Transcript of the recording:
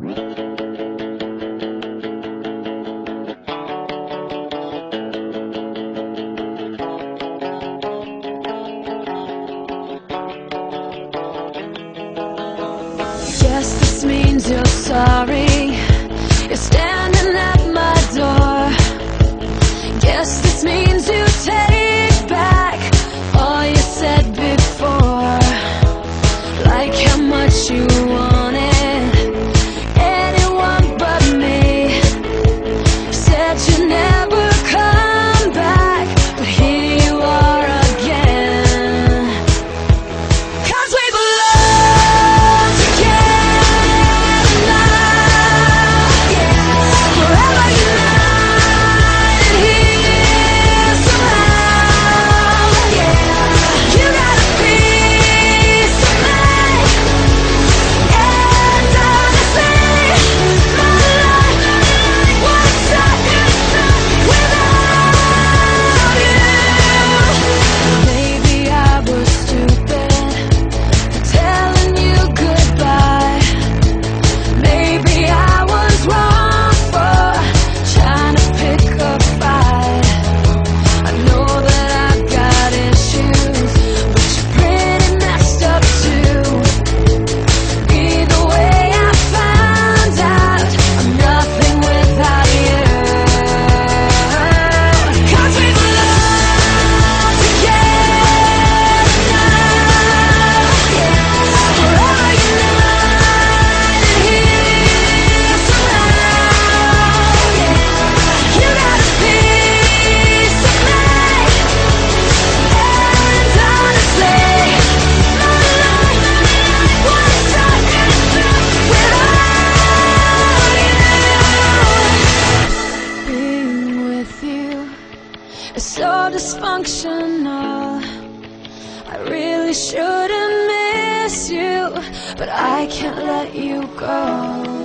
Guess this means you're sorry. You're standing at my door. Guess this means you take back all you said before. Like how much you wanted anyone but me. Said you'd never come back, but here you are again. 'Cause we belong together now, yeah. Forever united here somehow, yeah. You got a piece of me, and honestly, my life was second without you. Maybe I was stupid for telling you goodbye. Maybe I was wrong for trying to pick a fight. I know that I've got issues, but you're pretty messed up too. Either way, I found out I'm nothing without you. 'Cause we belong together now, yeah. Forever united here somehow, yeah. You got a piece of me, and honestly, my life was second without you. Being with you is so dysfunctional. I really shouldn't miss you, but I can't let you go.